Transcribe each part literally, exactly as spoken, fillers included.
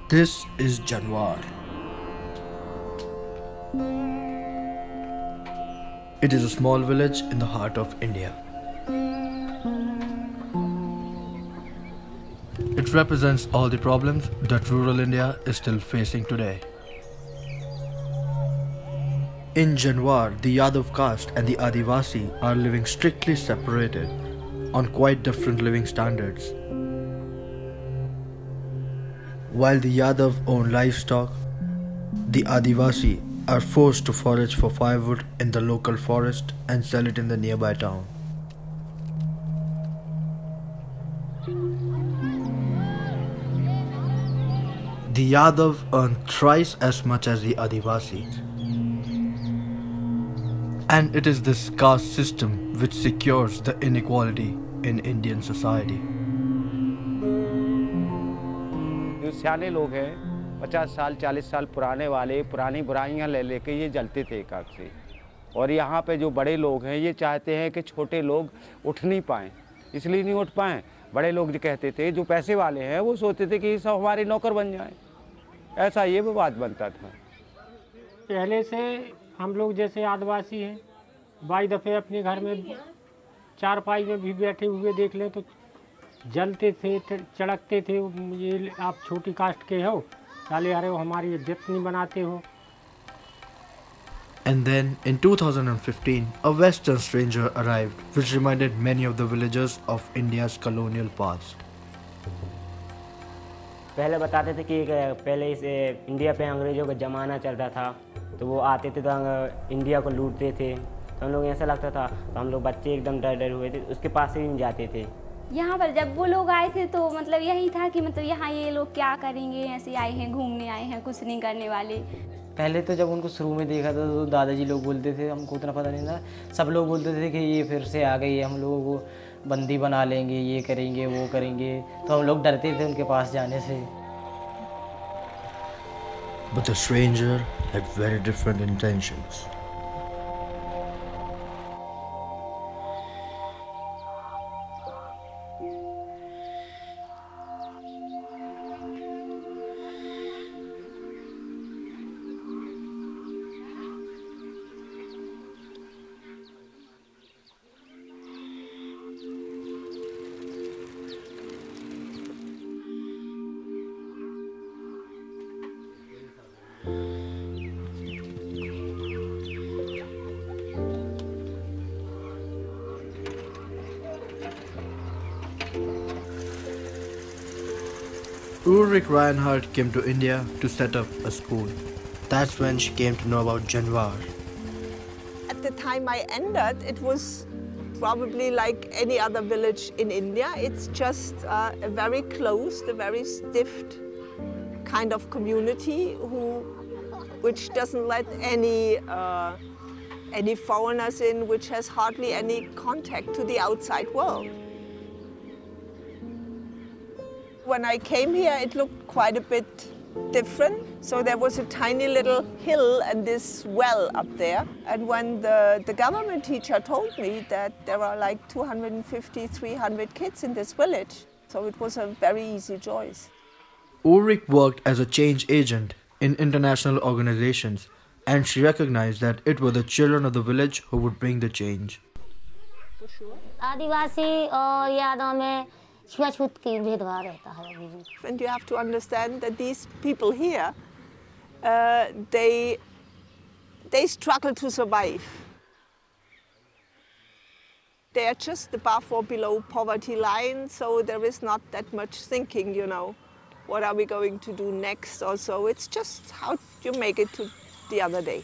This is Janwaar. It is a small village in the heart of India. It represents all the problems that rural India is still facing today. In Janwaar, the Yadav caste and the Adivasi are living strictly separated on quite different living standards. While the Yadav own livestock, the Adivasi are forced to forage for firewood in the local forest and sell it in the nearby town. The Yadav earn thrice as much as the Adivasi. And it is this caste system which secures the inequality in Indian society. जो सियाने लोग हैं पचास साल चालीस साल पुराने वाले पुरानी बुराइयां ले लेके ये जलते थे एक आग से और यहाँ पे जो बड़े लोग हैं ये चाहते हैं कि छोटे लोग उठ नहीं पाएँ इसलिए नहीं उठ पाएँ बड़े लोग जो कहते थे जो पैसे वाले हैं वो सोचते थे कि सब हमारे नौकर बन जाएं ऐसा ये विवाद बनता था। पहले से हम लोग जैसे आदिवासी हैं बाई दफ़े अपने घर में चारपाई में भी बैठे हुए देख लें तो जलते थे चढ़कते थे ये आप छोटी कास्ट के हो साले अरे हमारी इज्जत नहीं बनाते हो। And then in two thousand fifteen, a western stranger arrived which reminded many of the villagers of India's colonial past. पहले बताते थे कि पहले इस इंडिया पे अंग्रेज़ों का ज़माना चलता था तो वो आते थे तो इंडिया को लूटते थे तो हम लोग ऐसा लगता था तो हम लोग बच्चे एकदम डर डर हुए थे उसके पास से भी नहीं जाते थे। यहाँ पर जब वो लोग आए थे तो मतलब यही था कि मतलब यहाँ ये लोग क्या करेंगे ऐसे आए हैं घूमने आए हैं कुछ नहीं करने वाले। पहले तो जब उनको शुरू में देखा था तो दादाजी लोग बोलते थे हमको उतना पता नहीं था सब लोग बोलते थे कि ये फिर से आ गई हम लोगों को बंदी बना लेंगे ये करेंगे वो करेंगे तो हम लोग डरते थे उनके पास जाने से। But the stranger had very different intentions. Ulrike Reinhard came to India to set up a school. That's when she came to know about Janwaar. At the time I entered, it was probably like any other village in India. It's just uh, a very closed, a very stiff kind of community who, which doesn't let any, uh, any foreigners in, which has hardly any contact to the outside world. When I came here, it looked quite a bit different. So there was a tiny little hill and this well up there. And when the, the government teacher told me that there are like two hundred fifty, three hundred kids in this village, so it was a very easy choice. Ulrike worked as a change agent in international organizations and she recognized that it were the children of the village who would bring the change. For sure. आदिवासी और यादों में छुआछूत की भेदभाव रहता है अभी भी। And you have to understand that these people here, uh, they, they struggle to survive. They are just above or below poverty line, so there is not that much thinking, you know, what are we going to do next or so. It's just how you make it to the other day.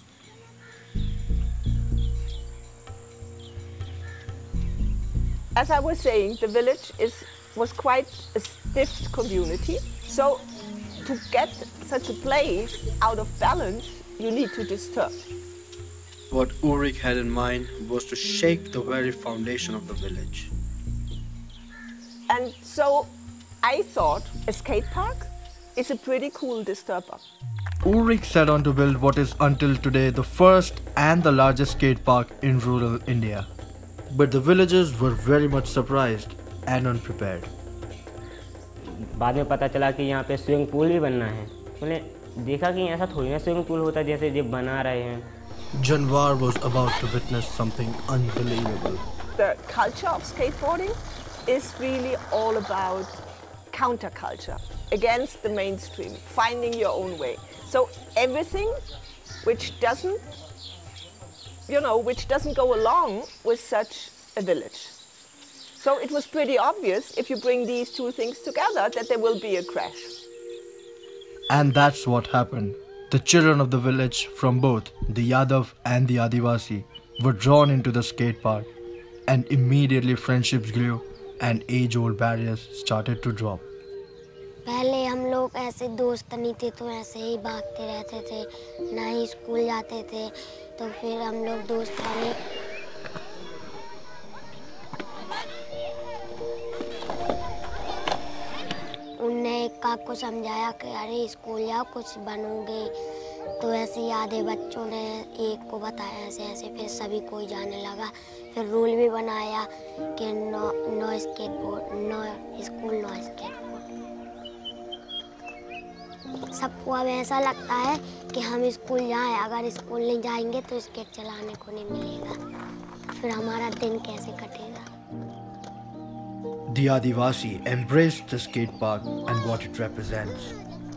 As I was saying, the village is, was quite a stiff community. So to get such a place out of balance, you need to disturb. What Ulrike had in mind was to shake the very foundation of the village. And so I thought a skate park is a pretty cool disturber. Ulrike set on to build what is until today the first and the largest skate park in rural India. But the villagers were very much surprised and unprepared. बाद में पता चला कि यहाँ पे swimming pool भी बनना है। मैंने देखा कि ऐसा थोड़ी ना स्विमिंग पूल होता है जैसे जो बना रहे हैं। Janwaar was about to witness something unbelievable. The culture of skateboarding is really all about counterculture, against the mainstream, finding your own way. So everything which doesn't, you know, which doesn't go along with such a village. So it was pretty obvious if you bring these two things together that there will be a crash. And that's what happened. The children of the village from both the Yadav and the Adivasi were drawn into the skate park, and immediately friendships grew and age-old barriers started to drop. पहले हम लोग ऐसे दोस्त नहीं थे तो ऐसे ही भागते रहते थे, ना ही स्कूल जाते थे, तो फिर हम लोग दोस्त बने। उनने एक काक को समझाया कि अरे स्कूल जाओ कुछ बनोगे, तो ऐसे ही आधे बच्चों ने एक को बताया ऐसे ऐसे, फिर सभी कोई जाने लगा। फिर रूल भी बनाया कि no no skateboard, no school no skateboard. सबको अब ऐसा लगता है कि हम स्कूल जाएं, अगर स्कूल नहीं जाएंगे तो स्केट चलाने को नहीं मिलेगा, फिर हमारा दिन कैसे कटेगा। The Adivasi embraced the skate park and what it represents.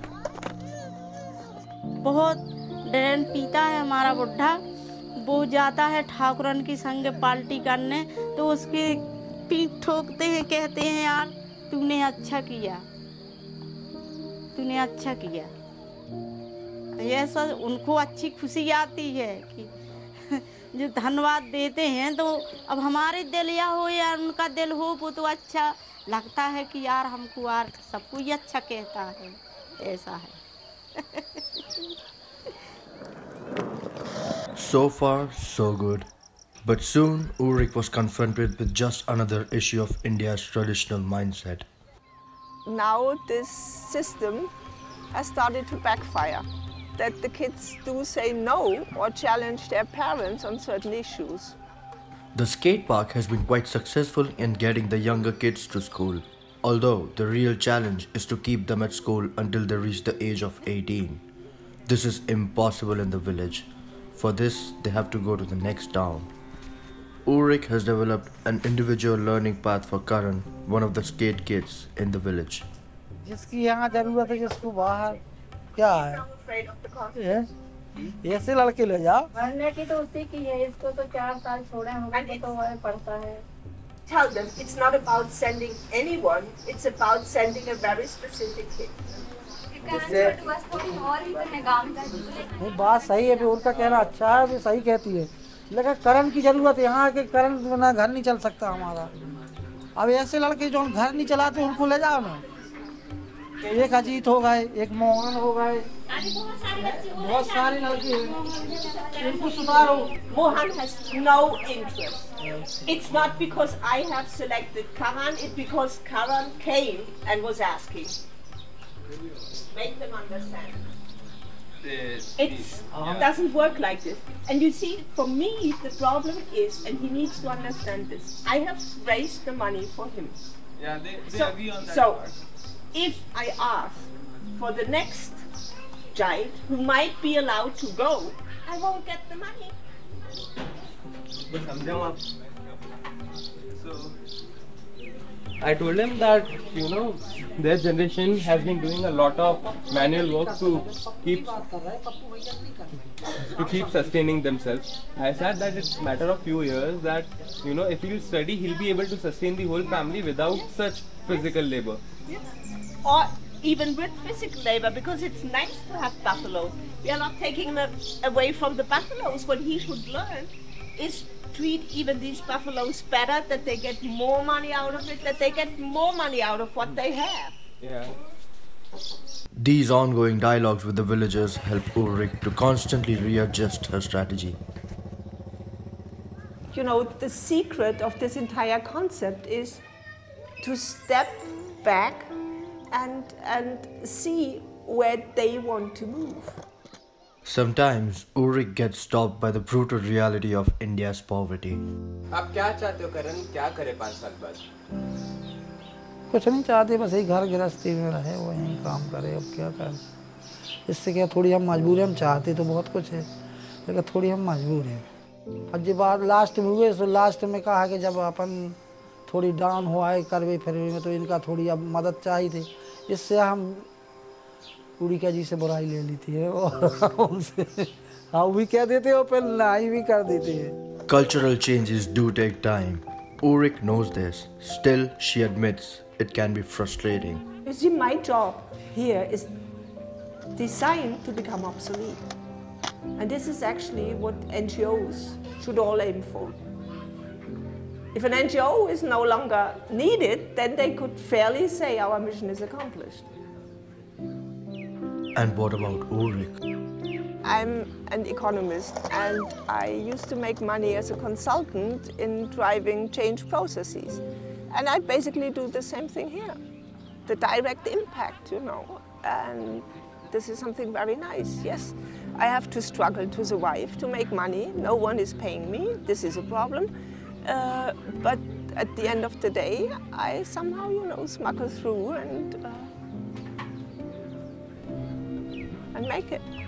बहुत ड्रेन पीता है हमारा बुढ़ा, वो जाता है ठाकुरन की संग पार्टी करने तो उसकी पीठ ठोकते हैं, कहते हैं यार तूने अच्छा किया, तूने अच्छा किया। ये सब उनको अच्छी खुशी आती है कि जो धन्यवाद देते हैं, तो अब हमारे दिल या हो या उनका दिल हो वो तो अच्छा लगता है कि यार हमको यार सबको ही अच्छा कहता है, ऐसा है। So far, so good. But soon, Ulrike was confronted with just another issue of India's traditional mindset. Now this system has started to backfire, that the kids do say no or challenge their parents on certain issues. The skate park has been quite successful in getting the younger kids to school, although the real challenge is to keep them at school until they reach the age of eighteen. This is impossible in the village. For this, they have to go to the next town. Ulrike has developed an individual learning path for Karan, one of the skate kids in the village. जिसकी यहाँ जरूरत है, जिसको बाहर क्या है, ऐसे लड़के ले जाओ। पढ़ने की तो उसी की है, इसको तो चार साल छोड़े होंगे तो वह पढ़ता है। Tell them it's not about sending anyone, it's about sending a very specific kid. नहीं बात सही है, उनका कहना अच्छा है, भी सही कहती है, लेकिन करण की जरूरत है यहाँ के, करण बिना घर नहीं चल सकता हमारा। अब ऐसे लड़के जो घर नहीं चलाते उनको ले जाओ ना, एक अजीत हो गए, एक मोहन हो गए, बहुत सारे लड़के हैं, इनको सुधारो। Mohan has no interest. It's not because I have selected Karan, it's because Karan came and was asking. Make them understand. It doesn't work like this. And you see, for me, the problem is, and he needs to understand this, I have raised the money for him. Yeah, they, they so, agree on that so part. If I ask for the next child who might be allowed to go, I won't get the money. So, I told him that, you know, their generation has been doing a lot of manual work to keep to keep sustaining themselves. I said that it's a matter of few years that, you know, if he'll study, he'll be able to sustain the whole family without such physical labor. Or even with physical labor, because it's nice to have buffaloes. We are not taking them away from the buffaloes. What he should learn is treat even these buffaloes better, that they get more money out of it, that they get more money out of what they have. Yeah. These ongoing dialogues with the villagers help Ulrike to constantly readjust her strategy. You know, the secret of this entire concept is to step back and, and see where they want to move. Sometimes Ulrike gets stopped by the brutal reality of India's poverty. आप क्या चाहते हो करण, क्या करे पाँच साल बाद? कुछ नहीं चाहते, बस यही घर गृहस्थी में रहे, वो यहीं काम करे। अब क्या करें, इससे क्या थोड़ी हम मजबूर हैं। हम चाहते तो बहुत कुछ है, लेकिन थोड़ी हम मजबूर हैं। अब जब बात लास्ट में हुए तो लास्ट में कहा कि जब अपन थोड़ी डाउन हुआ है करवे फिरवे में, तो इनका थोड़ी अब मदद चाहिए थी। इससे हम उड़ीका जी से बुराई ले ली थी और उनसे हाँ भी कह देते हो, फिर नहीं भी कर देते हैं। Cultural changes do take time. Ulrike knows this. Still, she admits it can be frustrating. You see, my job here is designed to become obsolete. And this is actually what N G Os should all aim for. If an N G O is no longer needed, then they could fairly say our mission is accomplished. And what about Ulrike? I'm an economist, and I used to make money as a consultant in driving change processes. And I basically do the same thing here. The direct impact, you know. And this is something very nice, yes. I have to struggle to survive, to make money. No one is paying me. This is a problem. Uh, but at the end of the day, I somehow, you know, smuggle through and, uh, and make it.